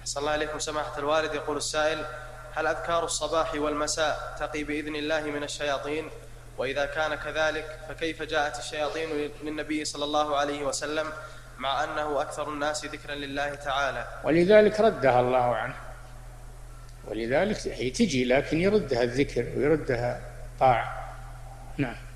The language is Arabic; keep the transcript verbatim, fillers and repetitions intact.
صلى الله عليكم سماحة الوالد. يقول السائل: هل أذكار الصباح والمساء تقي بإذن الله من الشياطين؟ وإذا كان كذلك فكيف جاءت الشياطين للنبي صلى الله عليه وسلم مع أنه أكثر الناس ذكرا لله تعالى؟ ولذلك ردها الله عنه، ولذلك هي تجي لكن يردها الذكر ويردها طاعة. نعم.